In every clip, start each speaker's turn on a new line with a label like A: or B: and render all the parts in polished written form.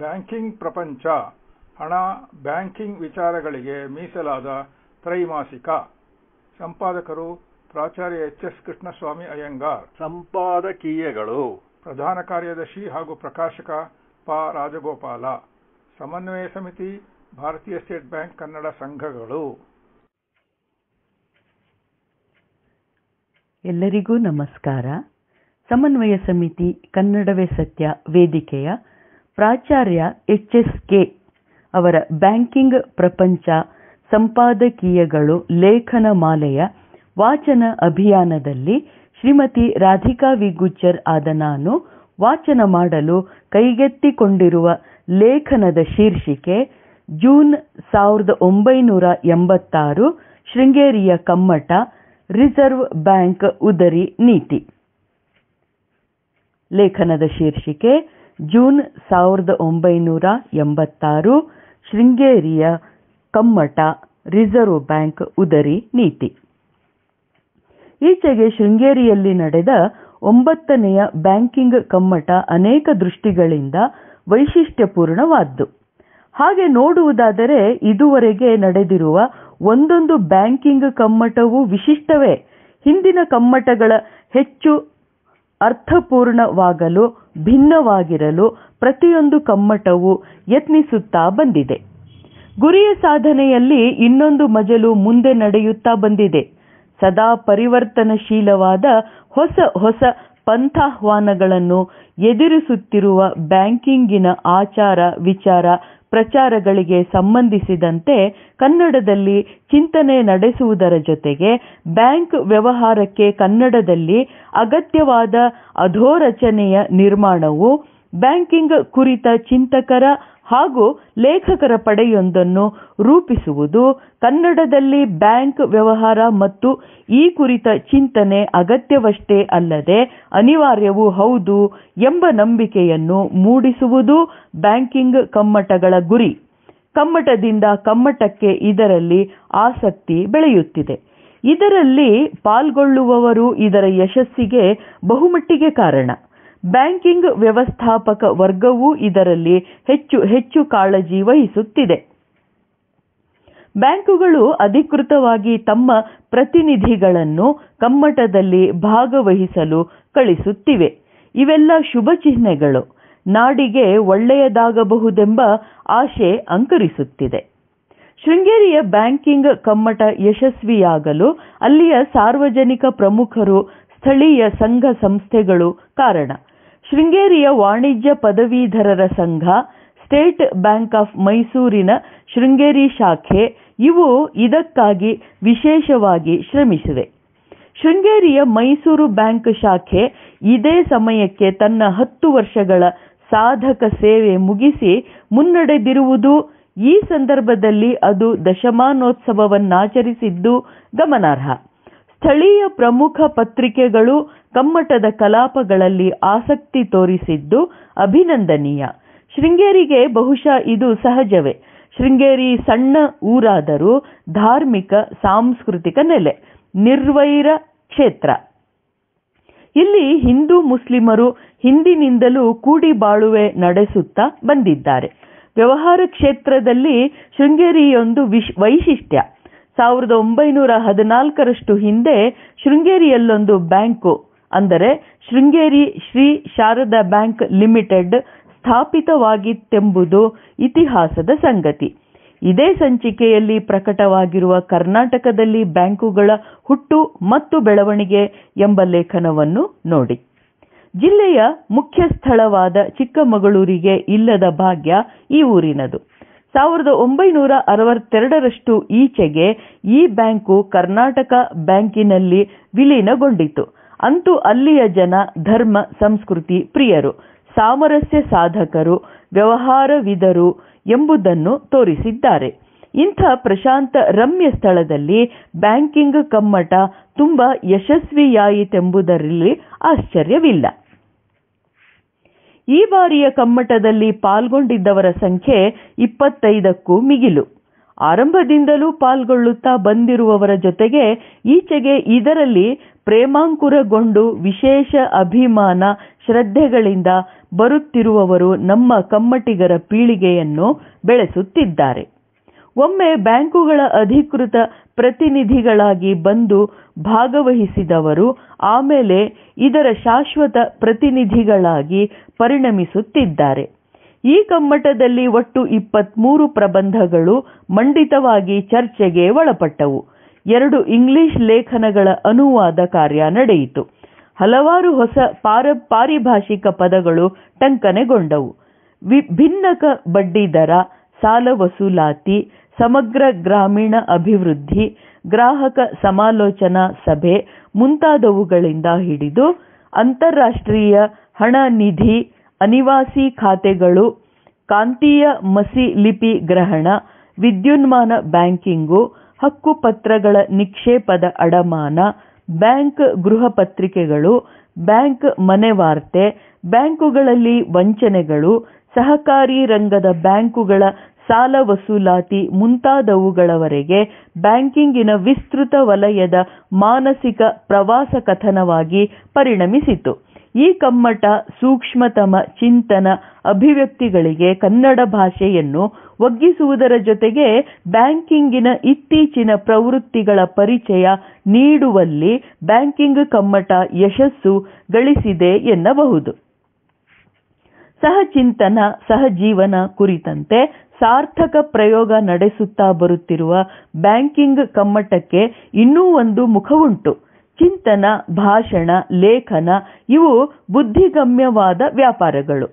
A: Banking ಪ್ರಪಂಚ ಹಣ banking ವಿಚಾರಗಳಿಗೆ ಮೀಸಲಾದ ತ್ರೈಮಾಸಿಕ. ಸಂಪಾದಕರು ಪ್ರಾಚಾರ್ಯ ಎಚ್. ಎಸ್. ಕೃಷ್ಣಸ್ವಾಮಿ ಅಯ್ಯಂಗಾರ್.
B: ಸಂಪಾದಕೀಯಗಳು.
A: ಪ್ರಧಾನ ಕಾರ್ಯದರ್ಶಿ ಹಾಗೂ ಪ್ರಕಾಶಕ ಪ. ರಾಜಗೋಪಾಲ. ಸಮನ್ವಯ ಸಮಿತಿ ಭಾರತೀಯ ಸ್ಟೇಟ್ ಬ್ಯಾಂಕ್ ಕನ್ನಡ ಸಂಘಗಳು.
C: ಎಲ್ಲರಿಗೂ ನಮಸ್ಕಾರ. ಸಮನ್ವಯ ಸಮಿತಿ ಕನ್ನಡವೇ ಸತ್ಯ ವೇದಿಕೆಯ ಪ್ರಾಚಾರ್ಯ ಎಚ್. ಎಸ್. ಕೆ ಅವರ ಬ್ಯಾಂಕಿಂಗ್ ಪ್ರಪಂಚ ಸಂಪಾದಕೀಯಗಳು ಲೇಖನ ಮಾಲೆಯ ವಾಚನ ಅಭಿಯಾನದಲ್ಲಿ ಶ್ರೀಮತಿ ರಾಧಿಕಾ ವಿ. ಗುಜ್ಜರ್ ಆದ ನಾನು ವಾಚನ ಮಾಡಲು ಕೈಗೆತ್ತಿಕೊಂಡಿರುವ ಲೇಖನದ ಶೀರ್ಷಿಕೆ ಜೂನ್ 1986 ಶೃಂಗೇರಿಯ ಕಮ್ಮಟ ರಿಸರ್ವ್ ಬ್ಯಾಂಕ್ ಉದರಿ ನೀತಿ. ಲೇಖನದ ಶೀರ್ಷಿಕೆ ಜೂನ್ 1986 ಶೃಂಗೇರಿಯ ಕಮ್ಮಟ ರಿಸರ್ವ್ ಬ್ಯಾಂಕ್ ಉದರಿ ನೀತಿ. ಈಚೆಗೆ ಶೃಂಗೇರಿಯಲ್ಲಿ ನಡೆದ 9ನೇ ಬ್ಯಾಂಕಿಂಗ್ ಕಮ್ಮಟ ಅನೇಕ ದೃಷ್ಟಿಗಳಿಂದ ವೈಶಿಷ್ಟ್ಯಪೂರ್ಣವಾದ್ದು. ಹಾಗೆ ನೋಡುವುದಾದರೆ ಇದುವರೆಗೆ ನಡೆದಿರುವ ಒಂದೊಂದು ಬ್ಯಾಂಕಿಂಗ್ ಕಮ್ಮಟವೂ ವಿಶಿಷ್ಟವೇ. ಹಿಂದಿನ ಕಮ್ಮಟಗಳ ಹೆಚ್ಚು ಅರ್ಥಪೂರ್ಣವಾಗಲು ಭಿನ್ನವಾಗಿರಲು ಪ್ರತಿಯೊಂದು ಕಮ್ಮಟವೂ ಯತ್ನಿಸುತ್ತಾ ಬಂದಿದೆ. ಗುರಿಯ ಸಾಧನೆಯಲ್ಲಿ ಇನ್ನೊಂದು ಮಜಲು ಮುಂದೆ ನಡೆಯುತ್ತಾ ಬಂದಿದೆ. ಸದಾ ಪರಿವರ್ತನಶೀಲವಾದ ಹೊಸ ಹೊಸ ಪಂಥಾಹ್ವಾನಗಳನ್ನು ಎದುರಿಸುತ್ತಿರುವ ಬ್ಯಾಂಕಿಂಗಿನ ಆಚಾರ ವಿಚಾರ ಪ್ರಚಾರಗಳಿಗೆ ಸಂಬಂಧಿಸಿದಂತೆ ಕನ್ನಡದಲ್ಲಿ ಚಿಂತನೆ ನಡೆಸುವುದರ ಜೊತೆಗೆ ಬ್ಯಾಂಕ್ ವ್ಯವಹಾರಕ್ಕೆ ಕನ್ನಡದಲ್ಲಿ ಅಗತ್ಯವಾದ ಅಧೋರಚನೆಯ ನಿರ್ಮಾಣವು ಬ್ಯಾಂಕಿಂಗ್ ಕುರಿತ ಚಿಂತಕರ ಹಾಗೂ ಲೇಖಕರ ಪಡೆಯೊಂದನ್ನು ರೂಪಿಸುವುದು, ಕನ್ನಡದಲ್ಲಿ ಬ್ಯಾಂಕ್ ವ್ಯವಹಾರ ಮತ್ತು ಈ ಕುರಿತ ಚಿಂತನೆ ಅಗತ್ಯವಷ್ಟೇ ಅಲ್ಲದೆ ಅನಿವಾರ್ಯವೂ ಹೌದು ಎಂಬ ನಂಬಿಕೆಯನ್ನು ಮೂಡಿಸುವುದು ಬ್ಯಾಂಕಿಂಗ್ ಕಮ್ಮಟಗಳ ಗುರಿ. ಕಮ್ಮಟದಿಂದ ಕಮ್ಮಟಕ್ಕೆ ಇದರಲ್ಲಿ ಆಸಕ್ತಿ ಬೆಳೆಯುತ್ತಿದೆ. ಇದರಲ್ಲಿ ಪಾಲ್ಗೊಳ್ಳುವವರು ಇದರ ಯಶಸ್ಸಿಗೆ ಬಹುಮಟ್ಟಿಗೆ ಕಾರಣ. ಬ್ಯಾಂಕಿಂಗ್ ವ್ಯವಸ್ಥಾಪಕ ವರ್ಗವೂ ಇದರಲ್ಲಿ ಹೆಚ್ಚು ಹೆಚ್ಚು ಕಾಳಜಿ ವಹಿಸುತ್ತಿದೆ. ಬ್ಯಾಂಕುಗಳು ಅಧಿಕೃತವಾಗಿ ತಮ್ಮ ಪ್ರತಿನಿಧಿಗಳನ್ನು ಕಮ್ಮಟದಲ್ಲಿ ಭಾಗವಹಿಸಲು ಕಳಿಸುತ್ತಿವೆ. ಇವೆಲ್ಲ ಶುಭ ಚಿಹ್ನೆಗಳು. ನಾಡಿಗೆ ಒಳ್ಳೆಯದಾಗಬಹುದೆಂಬ ಆಶೆ ಅಂಕುರಿಸುತ್ತಿದೆ. ಶೃಂಗೇರಿಯ ಬ್ಯಾಂಕಿಂಗ್ ಕಮ್ಮಟ ಯಶಸ್ವಿಯಾಗಲು ಅಲ್ಲಿಯ ಸಾರ್ವಜನಿಕ ಪ್ರಮುಖರು, ಸ್ಥಳೀಯ ಸಂಘ ಸಂಸ್ಥೆಗಳು ಕಾರಣ. ಶೃಂಗೇರಿಯ ವಾಣಿಜ್ಯ ಪದವೀಧರರ ಸಂಘ, ಸ್ಟೇಟ್ ಬ್ಯಾಂಕ್ ಆಫ್ ಮೈಸೂರಿನ ಶೃಂಗೇರಿ ಶಾಖೆ ಇವು ಇದಕ್ಕಾಗಿ ವಿಶೇಷವಾಗಿ ಶ್ರಮಿಸಿವೆ. ಶೃಂಗೇರಿಯ ಮೈಸೂರು ಬ್ಯಾಂಕ್ ಶಾಖೆ ಇದೇ ಸಮಯಕ್ಕೆ ತನ್ನ 10 ವರ್ಷಗಳ ಸಾಧಕ ಸೇವೆ ಮುಗಿಸಿ ಮುನ್ನಡೆದಿರುವುದು. ಈ ಸಂದರ್ಭದಲ್ಲಿ ಅದು ದಶಮಾನೋತ್ಸವವನ್ನಾಚರಿಸಿದ್ದು ಗಮನಾರ್ಹ. ಸ್ಥಳೀಯ ಪ್ರಮುಖ ಪತ್ರಿಕೆಗಳು ಕಮ್ಮಟದ ಕಲಾಪಗಳಲ್ಲಿ ಆಸಕ್ತಿ ತೋರಿಸಿದ್ದು ಅಭಿನಂದನೀಯ. ಶೃಂಗೇರಿಗೆ ಬಹುಶಃ ಇದು ಸಹಜವೇ. ಶೃಂಗೇರಿ ಸಣ್ಣ ಊರಾದರೂ ಧಾರ್ಮಿಕ ಸಾಂಸ್ಕೃತಿಕ ನೆಲೆ, ನಿರ್ವೈರ ಕ್ಷೇತ್ರ. ಇಲ್ಲಿ ಹಿಂದೂ ಮುಸ್ಲಿಮರು ಹಿಂದಿನಿಂದಲೂ ಕೂಡಿ ಬಾಳುವೆ ನಡೆಸುತ್ತಾ ಬಂದಿದ್ದಾರೆ. ವ್ಯವಹಾರ ಕ್ಷೇತ್ರದಲ್ಲಿ ಶೃಂಗೇರಿಯೊಂದು ವೈಶಿಷ್ಟ್ಯ. 1914ರಷ್ಟು ಹಿಂದೆ ಶೃಂಗೇರಿಯಲ್ಲೊಂದು ಬ್ಯಾಂಕು, ಅಂದರೆ ಶೃಂಗೇರಿ ಶ್ರೀ ಶಾರದಾ ಬ್ಯಾಂಕ್ ಲಿಮಿಟೆಡ್ ಸ್ಥಾಪಿತವಾಗಿತ್ತೆಂಬುದು ಇತಿಹಾಸದ ಸಂಗತಿ. ಇದೇ ಸಂಚಿಕೆಯಲ್ಲಿ ಪ್ರಕಟವಾಗಿರುವ ಕರ್ನಾಟಕದಲ್ಲಿ ಬ್ಯಾಂಕುಗಳ ಹುಟ್ಟು ಮತ್ತು ಬೆಳವಣಿಗೆ ಎಂಬ ಲೇಖನವನ್ನು ನೋಡಿ. ಜಿಲ್ಲೆಯ ಮುಖ್ಯ ಸ್ಥಳವಾದ ಚಿಕ್ಕಮಗಳೂರಿಗೆ ಇಲ್ಲದ ಭಾಗ್ಯ ಈ ಊರಿನದು. 1962ರಷ್ಟು ಈಚೆಗೆ ಈ ಬ್ಯಾಂಕು ಕರ್ನಾಟಕ ಬ್ಯಾಂಕಿನಲ್ಲಿ ವಿಲೀನಗೊಂಡಿತು. ಅಂತೂ ಅಲ್ಲಿಯ ಜನ ಧರ್ಮ ಸಂಸ್ಕೃತಿ ಪ್ರಿಯರು, ಸಾಮರಸ್ಯ ಸಾಧಕರು, ವ್ಯವಹಾರವಿದರು ಎಂಬುದನ್ನು ತೋರಿಸಿದ್ದಾರೆ. ಇಂಥ ಪ್ರಶಾಂತ ರಮ್ಯ ಸ್ಥಳದಲ್ಲಿ ಬ್ಯಾಂಕಿಂಗ್ ಕಮ್ಮಟ ತುಂಬಾ ಯಶಸ್ವಿಯಾಯಿತೆಂಬುದರಲ್ಲಿ ಆಶ್ಚರ್ಯವಿಲ್ಲ. ಈ ಬಾರಿಯ ಕಮ್ಮಟದಲ್ಲಿ ಪಾಲ್ಗೊಂಡಿದ್ದವರ ಸಂಖ್ಯೆ 25ಕ್ಕೂ ಮಿಗಿಲು. ಆರಂಭದಿಂದಲೂ ಪಾಲ್ಗೊಳ್ಳುತ್ತಾ ಬಂದಿರುವವರ ಜೊತೆಗೆ ಈಚೆಗೆ ಇದರಲ್ಲಿ ಪ್ರೇಮಾಂಕುರಗೊಂಡು ವಿಶೇಷ ಅಭಿಮಾನ ಶ್ರದ್ಧೆಗಳಿಂದ ಬರುತ್ತಿರುವವರು ನಮ್ಮ ಕಮ್ಮಟಿಗರ ಪೀಳಿಗೆಯನ್ನು ಬೆಳೆಸುತ್ತಿದ್ದಾರೆ. ಒಮ್ಮೆ ಬ್ಯಾಂಕುಗಳ ಅಧಿಕೃತ ಪ್ರತಿನಿಧಿಗಳಾಗಿ ಬಂದು ಭಾಗವಹಿಸಿದವರು ಆಮೇಲೆ ಇದರ ಶಾಶ್ವತ ಪ್ರತಿನಿಧಿಗಳಾಗಿ ಪರಿಣಮಿಸುತ್ತಿದ್ದಾರೆ. ಈ ಕಮ್ಮಟದಲ್ಲಿ ಒಟ್ಟು 23 ಪ್ರಬಂಧಗಳು ಮಂಡಿತವಾಗಿ ಚರ್ಚೆಗೆ ಒಳಪಟ್ಟವು. 2 ಇಂಗ್ಲಿಷ್ ಲೇಖನಗಳ ಅನುವಾದ ಕಾರ್ಯ ನಡೆಯಿತು. ಹಲವಾರು ಹೊಸ ಪಾರಿಭಾಷಿಕ ಪದಗಳು ಟಂಕನೆಗೊಂಡವು. ಭಿನ್ನಕ ಬಡ್ಡಿದರ, ಸಾಲ ವಸೂಲಾತಿ, ಸಮಗ್ರ ಗ್ರಾಮೀಣ ಅಭಿವೃದ್ಧಿ, ಗ್ರಾಹಕ ಸಮಾಲೋಚನಾ ಸಭೆ ಮುಂತಾದವುಗಳಿಂದ ಹಿಡಿದು ಅಂತಾರಾಷ್ಟ್ರೀಯ ಹಣ ನಿಧಿ, ಅನಿವಾಸಿ ಖಾತೆಗಳು, ಕಾಂತೀಯ ಮಸಿ ಲಿಪಿ ಗ್ರಹಣ, ವಿದ್ಯುನ್ಮಾನ ಬ್ಯಾಂಕಿಂಗು, ಹಕ್ಕುಪತ್ರಗಳ ನಿಕ್ಷೇಪದ ಅಡಮಾನ, ಬ್ಯಾಂಕ್ ಗೃಹ ಪತ್ರಿಕೆಗಳು, ಬ್ಯಾಂಕ್ ಮನೆವಾರ್ತೆ, ಬ್ಯಾಂಕುಗಳಲ್ಲಿ ವಂಚನೆಗಳು, ಸಹಕಾರಿ ರಂಗದ ಬ್ಯಾಂಕುಗಳ ಸಾಲ ವಸೂಲಾತಿ ಮುಂತಾದವುಗಳವರೆಗೆ ಬ್ಯಾಂಕಿಂಗಿನ ವಿಸ್ತೃತ ವಲಯದ ಮಾನಸಿಕ ಪ್ರವಾಸ ಕಥನವಾಗಿ ಪರಿಣಮಿಸಿತು. ಈ ಕಮ್ಮಟ ಸೂಕ್ಷ್ಮತಮ ಚಿಂತನ ಅಭಿವ್ಯಕ್ತಿಗಳಿಗೆ ಕನ್ನಡ ಭಾಷೆಯನ್ನು ಒಗ್ಗಿಸುವುದರ ಜೊತೆಗೆ ಬ್ಯಾಂಕಿಂಗಿನ ಇತ್ತೀಚಿನ ಪ್ರವೃತ್ತಿಗಳ ಪರಿಚಯ ನೀಡುವಲ್ಲಿ ಬ್ಯಾಂಕಿಂಗ್ ಕಮ್ಮಟ ಯಶಸ್ಸು ಗಳಿಸಿದೆ ಎನ್ನಬಹುದು. ಸಹಚಿಂತನ, ಸಹಜೀವನ ಕುರಿತಂತೆ ಸಾರ್ಥಕ ಪ್ರಯೋಗ ನಡೆಸುತ್ತಾ ಬರುತ್ತಿರುವ ಬ್ಯಾಂಕಿಂಗ್ ಕಮ್ಮಟಕ್ಕೆ ಇನ್ನೂ ಒಂದು ಮುಖವುಂಟು. ಚಿಂತನ, ಭಾಷಣ, ಲೇಖನ ಇವು ಬುದ್ಧಿಗಮ್ಯವಾದ ವ್ಯಾಪಾರಗಳು.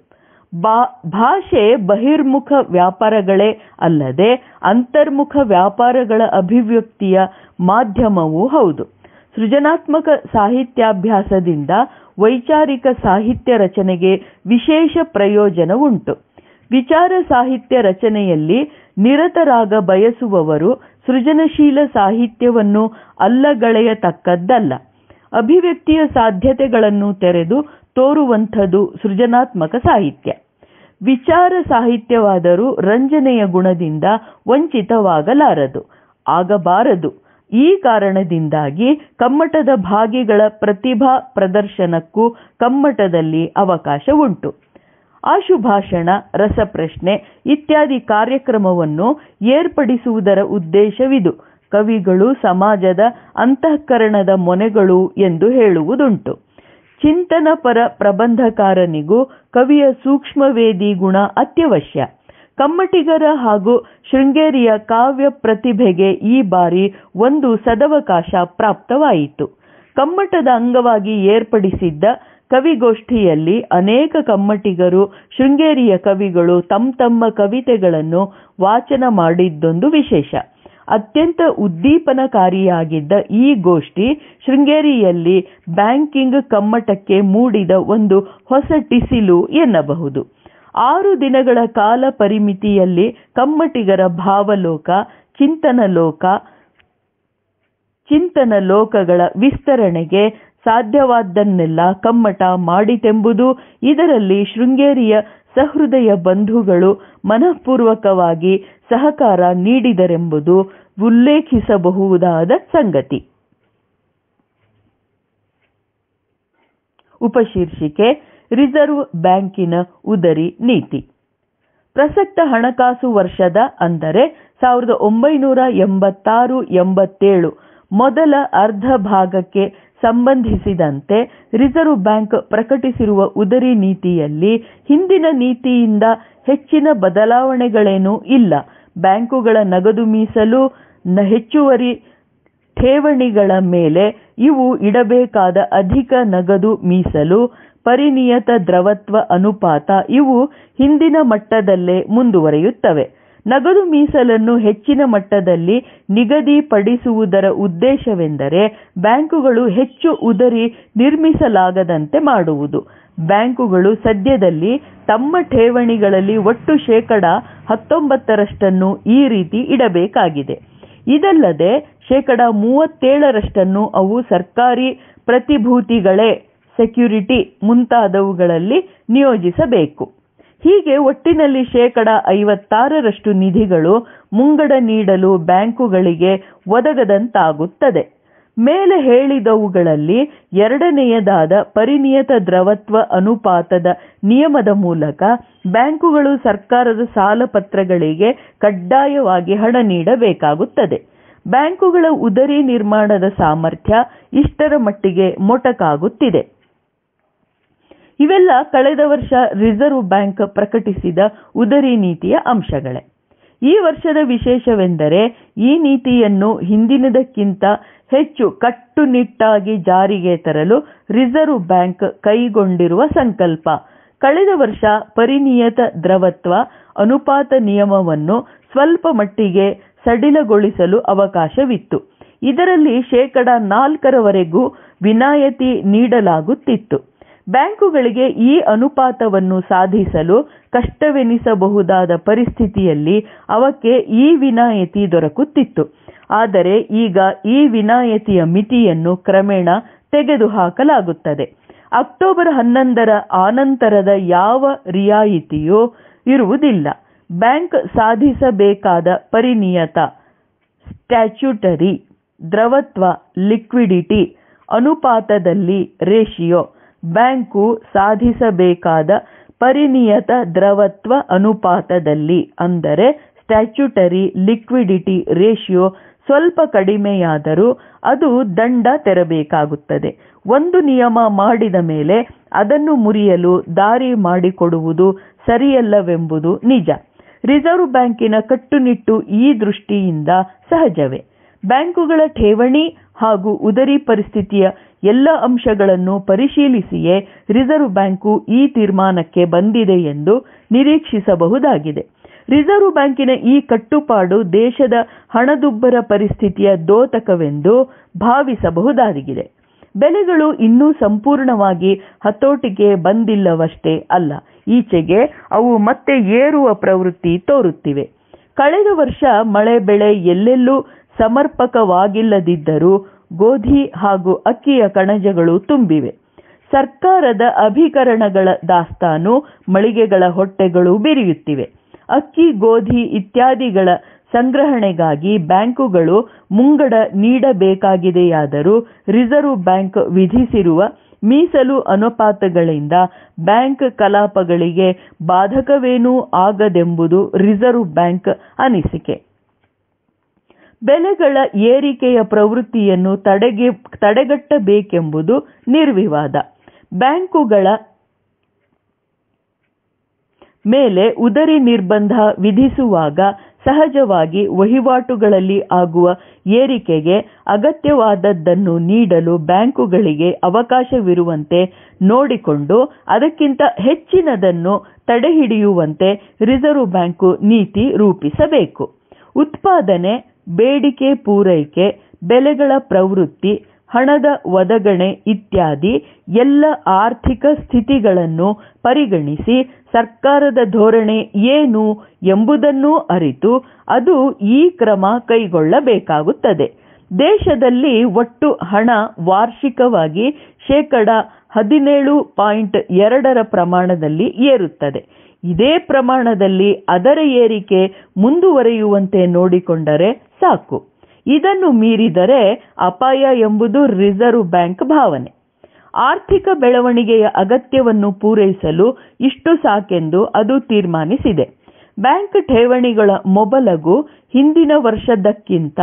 C: ಭಾಷೆ ಬಹಿರ್ಮುಖ ವ್ಯಾಪಾರಗಳೇ ಅಲ್ಲದೆ ಅಂತರ್ಮುಖ ವ್ಯಾಪಾರಗಳ ಅಭಿವ್ಯಕ್ತಿಯ ಮಾಧ್ಯಮವೂ ಹೌದು. ಸೃಜನಾತ್ಮಕ ಸಾಹಿತ್ಯಾಭ್ಯಾಸದಿಂದ ವೈಚಾರಿಕ ಸಾಹಿತ್ಯ ರಚನೆಗೆ ವಿಶೇಷ ಪ್ರಯೋಜನವುಂಟು. ವಿಚಾರ ಸಾಹಿತ್ಯ ರಚನೆಯಲ್ಲಿ ನಿರತರಾಗ ಬಯಸುವವರು ಸೃಜನಶೀಲ ಸಾಹಿತ್ಯವನ್ನು ಅಲ್ಲಗಳೆಯತಕ್ಕದ್ದಲ್ಲ. ಅಭಿವ್ಯಕ್ತಿಯ ಸಾಧ್ಯತೆಗಳನ್ನು ತೆರೆದು ತೋರುವಂಥದ್ದು ಸೃಜನಾತ್ಮಕ ಸಾಹಿತ್ಯ. ವಿಚಾರ ಸಾಹಿತ್ಯವಾದರೂ ರಂಜನೆಯ ಗುಣದಿಂದ ವಂಚಿತವಾಗಲಾರದು, ಆಗಬಾರದು. ಈ ಕಾರಣದಿಂದಾಗಿ ಕಮ್ಮಟದ ಭಾಗಿಗಳ ಪ್ರತಿಭಾ ಪ್ರದರ್ಶನಕ್ಕೂ ಕಮ್ಮಟದಲ್ಲಿ ಅವಕಾಶವುಂಟು. ಆಶುಭಾಷಣ, ರಸಪ್ರಶ್ನೆ ಇತ್ಯಾದಿ ಕಾರ್ಯಕ್ರಮವನ್ನು ಏರ್ಪಡಿಸುವುದರ ಉದ್ದೇಶವಿದು. ಕವಿಗಳು ಸಮಾಜದ ಅಂತಃಕರಣದ ಮೊನೆಗಳು ಎಂದು ಹೇಳುವುದುಂಟು. ಚಿಂತನಪರ ಪ್ರಬಂಧಕಾರನಿಗೂ ಕವಿಯ ಸೂಕ್ಷ್ಮವೇದಿ ಗುಣ ಅತ್ಯವಶ್ಯ. ಕಮ್ಮಟಿಗರ ಹಾಗೂ ಶೃಂಗೇರಿಯ ಕಾವ್ಯ ಪ್ರತಿಭೆಗೆ ಈ ಬಾರಿ ಒಂದು ಸದವಕಾಶ ಪ್ರಾಪ್ತವಾಯಿತು. ಕಮ್ಮಟದ ಅಂಗವಾಗಿ ಏರ್ಪಡಿಸಿದ್ದ ಕವಿಗೋಷ್ಠಿಯಲ್ಲಿ ಅನೇಕ ಕಮ್ಮಟಿಗರು, ಶೃಂಗೇರಿಯ ಕವಿಗಳು ತಮ್ಮ ಕವಿತೆಗಳನ್ನು ವಾಚನ ಮಾಡಿದ್ದೊಂದು ವಿಶೇಷ. ಅತ್ಯಂತ ಉದ್ದೀಪನಕಾರಿಯಾಗಿದ್ದ ಈ ಗೋಷ್ಠಿ ಶೃಂಗೇರಿಯಲ್ಲಿ ಬ್ಯಾಂಕಿಂಗ್ ಕಮ್ಮಟಕ್ಕೆ ಮೂಡಿದ ಒಂದು ಹೊಸ ಟಿಸಿಲು ಎನ್ನಬಹುದು. 6 ದಿನಗಳ ಕಾಲ ಪರಿಮಿತಿಯಲ್ಲಿ ಕಮ್ಮಟಿಗರ ಭಾವಲೋಕ, ಚಿಂತನ ಲೋಕಗಳ ವಿಸ್ತರಣೆಗೆ ಸಾಧ್ಯವಾದ್ದನ್ನೆಲ್ಲ ಕಮ್ಮಟ ಮಾಡಿತೆಂಬುದು ಇದರಲ್ಲಿ ಶೃಂಗೇರಿಯ ಸಹೃದಯ ಬಂಧುಗಳು ಮನಃಪೂರ್ವಕವಾಗಿ ಸಹಕಾರ ನೀಡಿದರೆಂಬುದು ಉಲ್ಲೇಖಿಸಬಹುದಾದ ಸಂಗತಿ. ಉಪಶೀರ್ಷಿಕೆ: ರಿಸರ್ವ್ ಬ್ಯಾಂಕಿನ ಉದರಿ ನೀತಿ. ಪ್ರಸಕ್ತ ಹಣಕಾಸು ವರ್ಷದ ಅಂದರೆ 1986-87 ಮೊದಲ ಅರ್ಧ ಭಾಗಕ್ಕೆ ಸಂಬಂಧಿಸಿದಂತೆ ರಿಸರ್ವ್ ಬ್ಯಾಂಕ್ ಪ್ರಕಟಿಸಿರುವ ಉದರಿ ನೀತಿಯಲ್ಲಿ ಹಿಂದಿನ ನೀತಿಯಿಂದ ಹೆಚ್ಚಿನ ಬದಲಾವಣೆಗಳೇನೂ ಇಲ್ಲ. ಬ್ಯಾಂಕುಗಳ ನಗದು ಮೀಸಲು, ಹೆಚ್ಚುವರಿ ಠೇವಣಿಗಳ ಮೇಲೆ ಇವು ಇಡಬೇಕಾದ ಅಧಿಕ ನಗದು ಮೀಸಲು, ಪರಿನಿಯತ ದ್ರವತ್ವ ಅನುಪಾತ ಇವು ಹಿಂದಿನ ಮಟ್ಟದಲ್ಲೇ ಮುಂದುವರಿಯುತ್ತವೆ. ನಗದು ಮೀಸಲನ್ನು ಹೆಚ್ಚಿನ ಮಟ್ಟದಲ್ಲಿ ನಿಗದಿಪಡಿಸುವುದರ ಉದ್ದೇಶವೆಂದರೆ ಬ್ಯಾಂಕುಗಳು ಹೆಚ್ಚು ಉದರಿ ನಿರ್ಮಿಸಲಾಗದಂತೆ ಮಾಡುವುದು. ಬ್ಯಾಂಕುಗಳು ಸದ್ಯದಲ್ಲಿ ತಮ್ಮ ಠೇವಣಿಗಳಲ್ಲಿ ಒಟ್ಟು 19% ಈ ರೀತಿ ಇಡಬೇಕಾಗಿದೆ. ಇದಲ್ಲದೆ 37% ಅವು ಸರ್ಕಾರಿ ಪ್ರತಿಭೂತಿಗಳೇ, ಸೆಕ್ಯೂರಿಟಿ ಮುಂತಾದವುಗಳಲ್ಲಿ ನಿಯೋಜಿಸಬೇಕು. ಹೀಗೆ ಒಟ್ಟಿನಲ್ಲಿ 56% ನಿಧಿಗಳು ಮುಂಗಡ ನೀಡಲು ಬ್ಯಾಂಕುಗಳಿಗೆ ಒದಗದಂತಾಗುತ್ತದೆ. ಮೇಲೆ ಹೇಳಿದವುಗಳಲ್ಲಿ ಎರಡನೆಯದಾದ ಪರಿನಿಯತ ದ್ರವತ್ವ ಅನುಪಾತದ ನಿಯಮದ ಮೂಲಕ ಬ್ಯಾಂಕುಗಳು ಸರ್ಕಾರದ ಸಾಲ ಪತ್ರಗಳಿಗೆ ಕಡ್ಡಾಯವಾಗಿ ಹಣ ನೀಡಬೇಕಾಗುತ್ತದೆ. ಬ್ಯಾಂಕುಗಳ ಉದರಿ ನಿರ್ಮಾಣದ ಸಾಮರ್ಥ್ಯ ಇಷ್ಟರ ಮಟ್ಟಿಗೆ ಮೊಟಕಾಗುತ್ತಿದೆ. ಇವೆಲ್ಲ ಕಳೆದ ವರ್ಷ ರಿಸರ್ವ್ ಬ್ಯಾಂಕ್ ಪ್ರಕಟಿಸಿದ ಉದರಿ ನೀತಿಯ ಅಂಶಗಳೇ. ಈ ವರ್ಷದ ವಿಶೇಷವೆಂದರೆ ಈ ನೀತಿಯನ್ನು ಹಿಂದಿನದಕ್ಕಿಂತ ಹೆಚ್ಚು ಕಟ್ಟುನಿಟ್ಟಾಗಿ ಜಾರಿಗೆ ತರಲು ರಿಸರ್ವ್ ಬ್ಯಾಂಕ್ ಕೈಗೊಂಡಿರುವ ಸಂಕಲ್ಪ. ಕಳೆದ ವರ್ಷ ಪರಿನಿಯತ ದ್ರವತ್ವ ಅನುಪಾತ ನಿಯಮವನ್ನು ಸ್ವಲ್ಪ ಮಟ್ಟಿಗೆ ಸಡಿಲಗೊಳಿಸಲು ಅವಕಾಶವಿತ್ತು. ಇದರಲ್ಲಿ 4% ವಿನಾಯಿತಿ ನೀಡಲಾಗುತ್ತಿತ್ತು. ಬ್ಯಾಂಕುಗಳಿಗೆ ಈ ಅನುಪಾತವನ್ನು ಸಾಧಿಸಲು ಕಷ್ಟವೆನಿಸಬಹುದಾದ ಪರಿಸ್ಥಿತಿಯಲ್ಲಿ ಅವಕ್ಕೆ ಈ ವಿನಾಯಿತಿ ದೊರಕುತ್ತಿತ್ತು. ಆದರೆ ಈಗ ಈ ವಿನಾಯಿತಿಯ ಮಿತಿಯನ್ನು ಕ್ರಮೇಣ ತೆಗೆದುಹಾಕಲಾಗುತ್ತದೆ. ಅಕ್ಟೋಬರ್ 11ರ ಆನಂತರದ ಯಾವ ರಿಯಾಯಿತಿಯೂ ಇರುವುದಿಲ್ಲ. ಬ್ಯಾಂಕ್ ಸಾಧಿಸಬೇಕಾದ ಪರಿನಿಯತ ಸ್ಟ್ಯಾಚ್ಯೂಟರಿ ದ್ರವತ್ವ ಲಿಕ್ವಿಡಿಟಿ ಅನುಪಾತದಲ್ಲಿ ರೇಷಿಯೋ ಬ್ಯಾಂಕು ಸಾಧಿಸಬೇಕಾದ ಪರಿನಿಯತ ದ್ರವತ್ವ ಅನುಪಾತದಲ್ಲಿ ಅಂದರೆ ಸ್ಟ್ಯಾಚ್ಯೂಟರಿ ಲಿಕ್ವಿಡಿಟಿ ರೇಷಿಯೋ ಸ್ವಲ್ಪ ಕಡಿಮೆಯಾದರೂ ಅದು ದಂಡ ತೆರಬೇಕಾಗುತ್ತದೆ. ಒಂದು ನಿಯಮ ಮಾಡಿದ ಮೇಲೆ ಅದನ್ನು ಮುರಿಯಲು ದಾರಿ ಮಾಡಿಕೊಡುವುದು ಸರಿಯಲ್ಲವೆಂಬುದು ನಿಜ. ರಿಸರ್ವ್ ಬ್ಯಾಂಕಿನ ಕಟ್ಟುನಿಟ್ಟು ಈ ದೃಷ್ಟಿಯಿಂದ ಸಹಜವೇ. ಬ್ಯಾಂಕುಗಳ ಠೇವಣಿ ಹಾಗೂ ಉದರಿ ಪರಿಸ್ಥಿತಿಯ ಎಲ್ಲ ಅಂಶಗಳನ್ನು ಪರಿಶೀಲಿಸಿಯೇ ರಿಸರ್ವ್ ಬ್ಯಾಂಕು ಈ ತೀರ್ಮಾನಕ್ಕೆ ಬಂದಿದೆ ಎಂದು ನಿರೀಕ್ಷಿಸಬಹುದಾಗಿದೆ. ರಿಸರ್ವ್ ಬ್ಯಾಂಕಿನ ಈ ಕಟ್ಟುಪಾಡು ದೇಶದ ಹಣದುಬ್ಬರ ಪರಿಸ್ಥಿತಿಯ ದ್ಯೋತಕವೆಂದು ಭಾವಿಸಬಹುದಾಗಿದೆ. ಬೆಲೆಗಳು ಇನ್ನೂ ಸಂಪೂರ್ಣವಾಗಿ ಹತೋಟಿಗೆ ಬಂದಿಲ್ಲವಷ್ಟೇ ಅಲ್ಲ, ಈಚೆಗೆ ಅವು ಮತ್ತೆ ಏರುವ ಪ್ರವೃತ್ತಿ ತೋರುತ್ತಿವೆ. ಕಳೆದ ವರ್ಷ ಮಳೆ ಬೆಳೆ ಎಲ್ಲೆಲ್ಲೂ ಸಮರ್ಪಕವಾಗಿಲ್ಲದಿದ್ದರೂ ಗೋಧಿ ಹಾಗೂ ಅಕ್ಕಿಯ ಕಣಜಗಳು ತುಂಬಿವೆ. ಸರ್ಕಾರದ ಅಭಿಕರಣಗಳ ದಾಸ್ತಾನು ಮಳಿಗೆಗಳ ಹೊಟ್ಟೆಗಳು ಬಿರಿಯುತ್ತಿವೆ. ಅಕ್ಕಿ ಗೋಧಿ ಇತ್ಯಾದಿಗಳ ಸಂಗ್ರಹಣೆಗಾಗಿ ಬ್ಯಾಂಕುಗಳು ಮುಂಗಡ ನೀಡಬೇಕಾಗಿದೆಯಾದರೂ ರಿಸರ್ವ್ ಬ್ಯಾಂಕ್ ವಿಧಿಸಿರುವ ಮೀಸಲು ಅನುಪಾತಗಳಿಂದ ಬ್ಯಾಂಕ್ ಕಲಾಪಗಳಿಗೆ ಬಾಧಕವೇನೂ ಆಗದೆಂಬುದು ರಿಸರ್ವ್ ಬ್ಯಾಂಕ್ ಅನಿಸಿಕೆ. ಬೆಲೆಗಳ ಏರಿಕೆಯ ಪ್ರವೃತ್ತಿಯನ್ನು ತಡೆಗಟ್ಟಬೇಕೆಂಬುದು ನಿರ್ವಿವಾದ. ಬ್ಯಾಂಕುಗಳ ಮೇಲೆ ಉದರಿ ನಿರ್ಬಂಧ ವಿಧಿಸುವಾಗ ಸಹಜವಾಗಿ ವಹಿವಾಟುಗಳಲ್ಲಿ ಆಗುವ ಏರಿಕೆಗೆ ಅಗತ್ಯವಾದದ್ದನ್ನು ನೀಡಲು ಬ್ಯಾಂಕುಗಳಿಗೆ ಅವಕಾಶವಿರುವಂತೆ ನೋಡಿಕೊಂಡು ಅದಕ್ಕಿಂತ ಹೆಚ್ಚಿನದನ್ನು ತಡೆಹಿಡಿಯುವಂತೆ ರಿಸರ್ವ್ ಬ್ಯಾಂಕು ನೀತಿ ರೂಪಿಸಬೇಕು. ಉತ್ಪಾದನೆ, ಬೇಡಿಕೆ ಪೂರೈಕೆ, ಬೆಲೆಗಳ ಪ್ರವೃತ್ತಿ, ಹಣದ ಒದಗಣೆ ಇತ್ಯಾದಿ ಎಲ್ಲ ಆರ್ಥಿಕ ಸ್ಥಿತಿಗಳನ್ನು ಪರಿಗಣಿಸಿ ಸರ್ಕಾರದ ಧೋರಣೆ ಏನು ಎಂಬುದನ್ನು ಅರಿತು ಅದು ಈ ಕ್ರಮ ಕೈಗೊಳ್ಳಬೇಕಾಗುತ್ತದೆ. ದೇಶದಲ್ಲಿ ಒಟ್ಟು ಹಣ ವಾರ್ಷಿಕವಾಗಿ 17.2% ಪ್ರಮಾಣದಲ್ಲಿ ಏರುತ್ತದೆ. ಇದೇ ಪ್ರಮಾಣದಲ್ಲಿ ಅದರ ಏರಿಕೆ ಮುಂದುವರಿಯುವಂತೆ ನೋಡಿಕೊಂಡರೆ ಸಾಕು. ಇದನ್ನು ಮೀರಿದರೆ ಅಪಾಯ ಎಂಬುದು ರಿಸರ್ವ್ ಬ್ಯಾಂಕ್ ಭಾವನೆ. ಆರ್ಥಿಕ ಬೆಳವಣಿಗೆಯ ಅಗತ್ಯವನ್ನು ಪೂರೈಸಲು ಇಷ್ಟು ಸಾಕೆಂದು ಅದು ತೀರ್ಮಾನಿಸಿದೆ. ಬ್ಯಾಂಕ್ ಠೇವಣಿಗಳ ಮೊಬಲಗು ಹಿಂದಿನ ವರ್ಷದಕ್ಕಿಂತ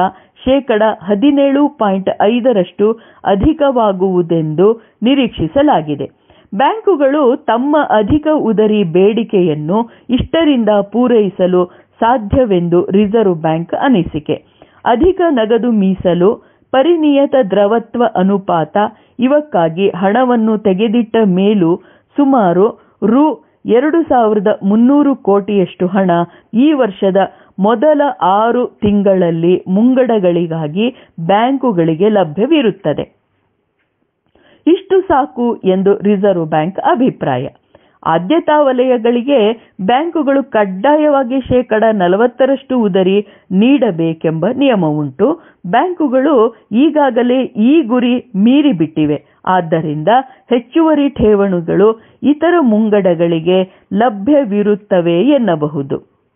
C: 17.5% ಅಧಿಕವಾಗುವುದೆಂದು ನಿರೀಕ್ಷಿಸಲಾಗಿದೆ. ಬ್ಯಾಂಕುಗಳು ತಮ್ಮ ಅಧಿಕ ಉದರಿ ಬೇಡಿಕೆಯನ್ನು ಇಷ್ಟರಿಂದ ಪೂರೈಸಲು ಸಾಧ್ಯವೆಂದು ರಿಸರ್ವ್ ಬ್ಯಾಂಕ್ ಅನಿಸಿಕೆ. ಅಧಿಕ ನಗದು ಮೀಸಲು, ಪರಿನಿಯತ ದ್ರವತ್ವ ಅನುಪಾತ ಇವಕ್ಕಾಗಿ ಹಣವನ್ನು ತೆಗೆದಿಟ್ಟ ಮೇಲೂ ಸುಮಾರು ರು 2,300 ಕೋಟಿಯಷ್ಟು ಹಣ ಈ ವರ್ಷದ ಮೊದಲ 6 ತಿಂಗಳಲ್ಲಿ ಮುಂಗಡಗಳಿಗಾಗಿ ಬ್ಯಾಂಕುಗಳಿಗೆ ಲಭ್ಯವಿರುತ್ತದೆ. ಇಷ್ಟು ಸಾಕು ಎಂದು ರಿಸರ್ವ್ ಬ್ಯಾಂಕ್ ಅಭಿಪ್ರಾಯ. ಆದ್ಯತಾ ವಲಯಗಳಿಗೆ ಬ್ಯಾಂಕುಗಳು ಕಡ್ಡಾಯವಾಗಿ 40% ಉದರಿ ನೀಡಬೇಕೆಂಬ ನಿಯಮವುಂಟು. ಬ್ಯಾಂಕುಗಳು ಈಗಾಗಲೇ ಈ ಗುರಿ ಮೀರಿಬಿಟ್ಟಿವೆ. ಆದ್ದರಿಂದ ಹೆಚ್ಚುವರಿ ಠೇವಣಿಗಳು ಇತರ ಮುಂಗಡಗಳಿಗೆ ಲಭ್ಯವಿರುತ್ತವೆ ಎನ್ನಬಹುದು.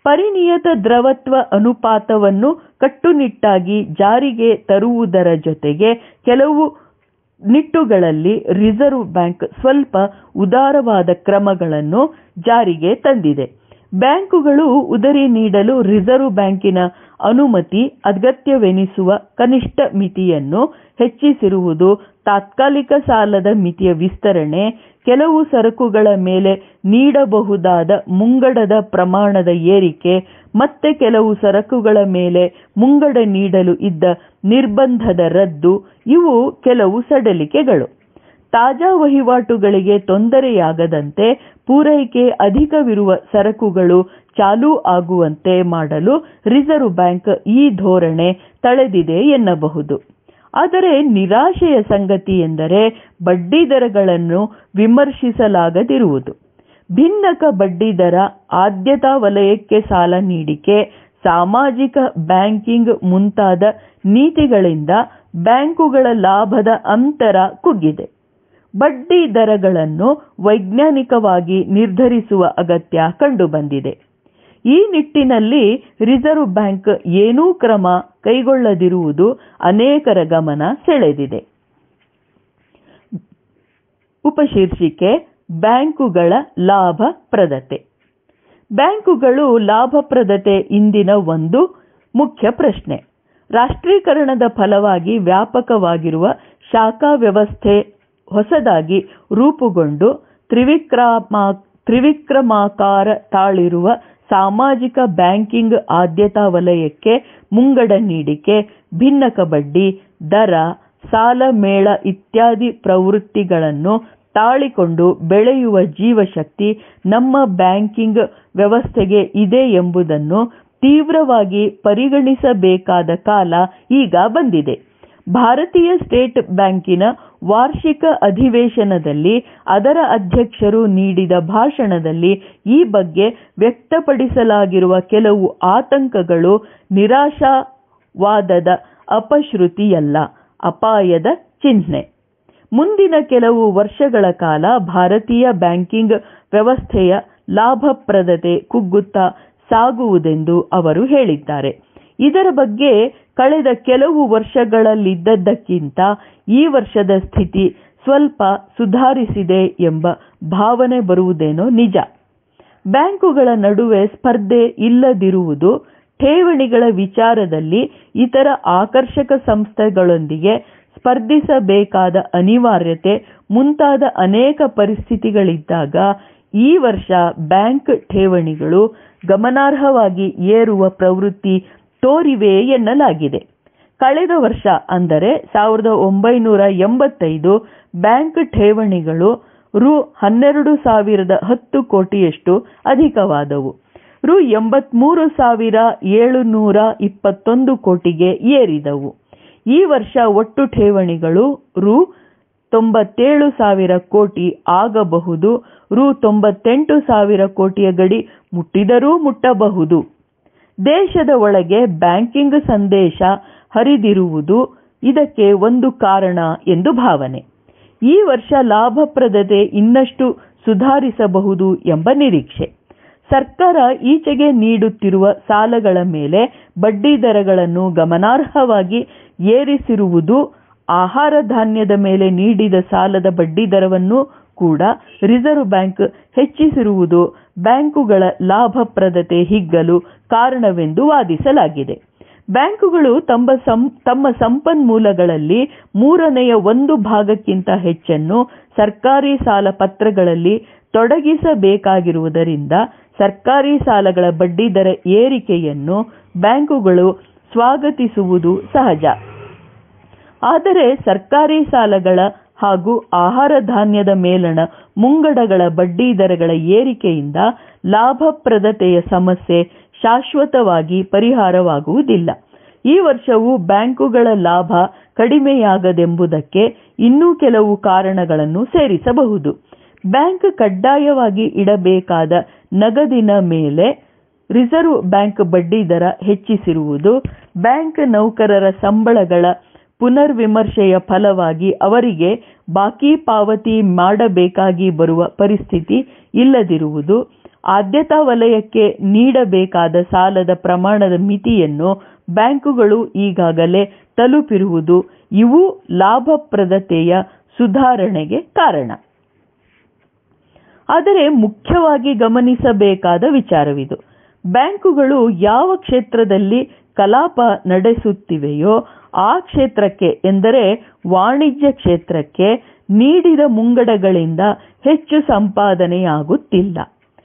C: ಪರಿನಿಯತ ದ್ರವತ್ವ ಅನುಪಾತವನ್ನು ಕಟ್ಟುನಿಟ್ಟಾಗಿ ಜಾರಿಗೆ ತರುವುದರ ಜೊತೆಗೆ ಕೆಲವು ನಿಟ್ಟುಗಳಲ್ಲಿ ರಿಸರ್ವ್ ಬ್ಯಾಂಕ್ ಸ್ವಲ್ಪ ಉದಾರವಾದ ಕ್ರಮಗಳನ್ನು ಜಾರಿಗೆ ತಂದಿದೆ. ಬ್ಯಾಂಕುಗಳು ಉದರಿ ನೀಡಲು ರಿಸರ್ವ್ ಬ್ಯಾಂಕಿನ ಅನುಮತಿ ಅಗತ್ಯವೆನಿಸುವ ಕನಿಷ್ಠ ಮಿತಿಯನ್ನು ಹೆಚ್ಚಿಸಿರುವುದು, ತಾತ್ಕಾಲಿಕ ಸಾಲದ ಮಿತಿಯ ವಿಸ್ತರಣೆ, ಕೆಲವು ಸರಕುಗಳ ಮೇಲೆ ನೀಡಬಹುದಾದ ಮುಂಗಡದ ಪ್ರಮಾಣದ ಏರಿಕೆ, ಮತ್ತೆ ಕೆಲವು ಸರಕುಗಳ ಮೇಲೆ ಮುಂಗಡ ನೀಡಲು ಇದ್ದ ನಿರ್ಬಂಧದ ರದ್ದು ಇವು ಕೆಲವು ಸಡಿಲಿಕೆಗಳು. ತಾಜಾ ವಹಿವಾಟುಗಳಿಗೆ ತೊಂದರೆಯಾಗದಂತೆ ಪೂರೈಕೆ ಅಧಿಕವಿರುವ ಸರಕುಗಳು ಚಾಲೂ ಆಗುವಂತೆ ಮಾಡಲು ರಿಸರ್ವ್ ಬ್ಯಾಂಕ್ ಈ ಧೋರಣೆ ತಳೆದಿದೆ ಎನ್ನಬಹುದು. ಆದರೆ ನಿರಾಶೆಯ ಸಂಗತಿ ಎಂದರೆ ಬಡ್ಡಿದರಗಳನ್ನು ವಿಮರ್ಶಿಸಲಾಗದಿರುವುದು. ಭಿನ್ನಕ ಬಡ್ಡಿದರ, ಆದ್ಯತಾ ವಲಯಕ್ಕೆ ಸಾಲ ನೀಡಿಕೆ, ಸಾಮಾಜಿಕ ಬ್ಯಾಂಕಿಂಗ್ ಮುಂತಾದ ನೀತಿಗಳಿಂದ ಬ್ಯಾಂಕುಗಳ ಲಾಭದ ಅಂತರ ಕುಗ್ಗಿದೆ. ಬಡ್ಡಿ ದರಗಳನ್ನು ವೈಜ್ಞಾನಿಕವಾಗಿ ನಿರ್ಧರಿಸುವ ಅಗತ್ಯ ಕಂಡುಬಂದಿದೆ. ಈ ನಿಟ್ಟಿನಲ್ಲಿ ರಿಸರ್ವ್ ಬ್ಯಾಂಕ್ ಏನೂ ಕ್ರಮ ಕೈಗೊಳ್ಳದಿರುವುದು ಅನೇಕರ ಗಮನ ಸೆಳೆದಿದೆ. ಉಪಶೀರ್ಷಿಕೆ ಬ್ಯಾಂಕುಗಳ ಲಾಭಪ್ರದತೆ. ಬ್ಯಾಂಕುಗಳು ಲಾಭಪ್ರದತೆ ಇಂದಿನ ಒಂದು ಮುಖ್ಯ ಪ್ರಶ್ನೆ. ರಾಷ್ಟ್ರೀಕರಣದ ಫಲವಾಗಿ ವ್ಯಾಪಕವಾಗಿರುವ ಶಾಖಾ ವ್ಯವಸ್ಥೆ ಹೊಸದಾಗಿ ರೂಪುಗೊಂಡು ತ್ರಿವಿಕ್ರಮಾಕಾರ ತಾಳಿರುವ ಸಾಮಾಜಿಕ ಬ್ಯಾಂಕಿಂಗ್ ಆದ್ಯತಾ ವಲಯಕ್ಕೆ ಮುಂಗಡ ನೀಡಿಕೆ, ಭಿನ್ನಕ ಬಡ್ಡಿ ದರ, ಸಾಲ ಮೇಳ ಇತ್ಯಾದಿ ಪ್ರವೃತ್ತಿಗಳನ್ನು ತಾಳಿಕೊಂಡು ಬೆಳೆಯುವ ಜೀವಶಕ್ತಿ ನಮ್ಮ ಬ್ಯಾಂಕಿಂಗ್ ವ್ಯವಸ್ಥೆಗೆ ಇದೆ ಎಂಬುದನ್ನು ತೀವ್ರವಾಗಿ ಪರಿಗಣಿಸಬೇಕಾದ ಕಾಲ ಈಗ ಬಂದಿದೆ. ಭಾರತೀಯ ಸ್ಟೇಟ್ ಬ್ಯಾಂಕಿನ ವಾರ್ಷಿಕ ಅಧಿವೇಶನದಲ್ಲಿ ಅದರ ಅಧ್ಯಕ್ಷರು ನೀಡಿದ ಭಾಷಣದಲ್ಲಿ ಈ ಬಗ್ಗೆ ವ್ಯಕ್ತಪಡಿಸಲಾಗಿರುವ ಕೆಲವು ಆತಂಕಗಳು ನಿರಾಶಾವಾದದ ಅಪಶ್ರುತಿಯಲ್ಲ, ಅಪಾಯದ ಚಿಹ್ನೆ. ಮುಂದಿನ ಕೆಲವು ವರ್ಷಗಳ ಕಾಲ ಭಾರತೀಯ ಬ್ಯಾಂಕಿಂಗ್ ವ್ಯವಸ್ಥೆಯ ಲಾಭಪ್ರದತೆ ಕುಗ್ಗುತ್ತಾ ಸಾಗುವುದೆಂದು ಅವರು ಹೇಳಿದ್ದಾರೆ. ಇದರ ಬಗ್ಗೆ ಕಳೆದ ಕೆಲವು ವರ್ಷಗಳಲ್ಲಿದ್ದದ್ದಕ್ಕಿಂತ ಈ ವರ್ಷದ ಸ್ಥಿತಿ ಸ್ವಲ್ಪ ಸುಧಾರಿಸಿದೆ ಎಂಬ ಭಾವನೆ ಬರುವುದೇನೋ ನಿಜ. ಬ್ಯಾಂಕುಗಳ ನಡುವೆ ಸ್ಪರ್ಧೆ ಇಲ್ಲದಿರುವುದು, ಠೇವಣಿಗಳ ವಿಚಾರದಲ್ಲಿ ಇತರ ಆಕರ್ಷಕ ಸಂಸ್ಥೆಗಳೊಂದಿಗೆ ಸ್ಪರ್ಧಿಸಬೇಕಾದ ಅನಿವಾರ್ಯತೆ ಮುಂತಾದ ಅನೇಕ ಪರಿಸ್ಥಿತಿಗಳಿದ್ದಾಗ ಈ ವರ್ಷ ಬ್ಯಾಂಕ್ ಠೇವಣಿಗಳು ಗಮನಾರ್ಹವಾಗಿ ಏರುವ ಪ್ರವೃತ್ತಿ ತೋರಿವೆ ಎನ್ನಲಾಗಿದೆ. ಕಳೆದ ವರ್ಷ ಅಂದರೆ 1985 ಬ್ಯಾಂಕ್ ಠೇವಣಿಗಳು ರು 12,010 ಕೋಟಿಯಷ್ಟು ಅಧಿಕವಾದವು. ರು 83,721 ಕೋಟಿಗೆ ಏರಿದವು. ಈ ವರ್ಷ ಒಟ್ಟು ಠೇವಣಿಗಳು ರು 97,000 ಕೋಟಿ ಆಗಬಹುದು. ರು 98,000 ಕೋಟಿಯ ಗಡಿ ಮುಟ್ಟಿದರೂ ಮುಟ್ಟಬಹುದು. ದೇಶದ ಒಳಗೆ ಬ್ಯಾಂಕಿಂಗ್ ಸಂದೇಶ ಹರಿದಿರುವುದು ಇದಕ್ಕೆ ಒಂದು ಕಾರಣ ಎಂದು ಭಾವನೆ. ಈ ವರ್ಷ ಲಾಭಪ್ರದತೆ ಇನ್ನಷ್ಟು ಸುಧಾರಿಸಬಹುದು ಎಂಬ ನಿರೀಕ್ಷೆ. ಸರ್ಕಾರ ಈಚೆಗೆ ನೀಡುತ್ತಿರುವ ಸಾಲಗಳ ಮೇಲೆ ಬಡ್ಡಿ ದರಗಳನ್ನು ಗಮನಾರ್ಹವಾಗಿ ಏರಿಸಿರುವುದು, ಆಹಾರ ಧಾನ್ಯದ ಮೇಲೆ ನೀಡಿದ ಸಾಲದ ಬಡ್ಡಿ ದರವನ್ನು ಕೂಡ ರಿಸರ್ವ್ ಬ್ಯಾಂಕ್ ಹೆಚ್ಚಿಸಿರುವುದು ಬ್ಯಾಂಕುಗಳ ಲಾಭಪ್ರದತೆ ಹಿಗ್ಗಲು ಕಾರಣವೆಂದು ವಾದಿಸಲಾಗಿದೆ. ಬ್ಯಾಂಕುಗಳು ತಮ್ಮ ಸಂಪನ್ಮೂಲಗಳಲ್ಲಿ 1/3 ಹೆಚ್ಚನ್ನು ಸರ್ಕಾರಿ ಸಾಲ ಪತ್ರಗಳಲ್ಲಿ ತೊಡಗಿಸಬೇಕಾಗಿರುವುದರಿಂದ ಸರ್ಕಾರಿ ಸಾಲಗಳ ಬಡ್ಡಿದರ ಏರಿಕೆಯನ್ನು ಬ್ಯಾಂಕುಗಳು ಸ್ವಾಗತಿಸುವುದು ಸಹಜ. ಆದರೆ ಸರ್ಕಾರಿ ಸಾಲಗಳ ಹಾಗೂ ಆಹಾರ ಧಾನ್ಯದ ಮೇಲಣ ಮುಂಗಡಗಳ ಬಡ್ಡಿ ದರಗಳ ಏರಿಕೆಯಿಂದ ಲಾಭಪ್ರದತೆಯ ಸಮಸ್ಯೆ ಶಾಶ್ವತವಾಗಿ ಪರಿಹಾರವಾಗುವುದಿಲ್ಲ. ಈ ವರ್ಷವೂ ಬ್ಯಾಂಕುಗಳ ಲಾಭ ಕಡಿಮೆಯಾಗದೆಂಬುದಕ್ಕೆ ಇನ್ನೂ ಕೆಲವು ಕಾರಣಗಳನ್ನು ಸೇರಿಸಬಹುದು. ಬ್ಯಾಂಕ್ ಕಡ್ಡಾಯವಾಗಿ ಇಡಬೇಕಾದ ನಗದಿನ ಮೇಲೆ ರಿಸರ್ವ್ ಬ್ಯಾಂಕ್ ಬಡ್ಡಿ ದರ ಹೆಚ್ಚಿಸಿರುವುದು, ಬ್ಯಾಂಕ್ ನೌಕರರ ಸಂಬಳಗಳ ಪುನರ್ವಿಮರ್ಶೆಯ ಫಲವಾಗಿ ಅವರಿಗೆ ಬಾಕಿ ಪಾವತಿ ಮಾಡಬೇಕಾಗಿ ಬರುವ ಪರಿಸ್ಥಿತಿ ಇಲ್ಲದಿರುವುದು, ಆದ್ಯತಾ ವಲಯಕ್ಕೆ ನೀಡಬೇಕಾದ ಸಾಲದ ಪ್ರಮಾಣದ ಮಿತಿಯನ್ನು ಬ್ಯಾಂಕುಗಳು ಈಗಾಗಲೇ ತಲುಪಿರುವುದು ಇವು ಲಾಭಪ್ರದತೆಯ ಸುಧಾರಣೆಗೆ ಕಾರಣ. ಆದರೆ ಮುಖ್ಯವಾಗಿ ಗಮನಿಸಬೇಕಾದ ವಿಚಾರವಿದು. ಬ್ಯಾಂಕುಗಳು ಯಾವ ಕ್ಷೇತ್ರದಲ್ಲಿ ಕಲಾಪ ನಡೆಸುತ್ತಿವೆಯೋ ಆ ಕ್ಷೇತ್ರಕ್ಕೆ, ಎಂದರೆ ವಾಣಿಜ್ಯ ಕ್ಷೇತ್ರಕ್ಕೆ ನೀಡಿದ ಮುಂಗಡಗಳಿಂದ ಹೆಚ್ಚು ಸಂಪಾದನೆಯಾಗುತ್ತಿಲ್ಲ.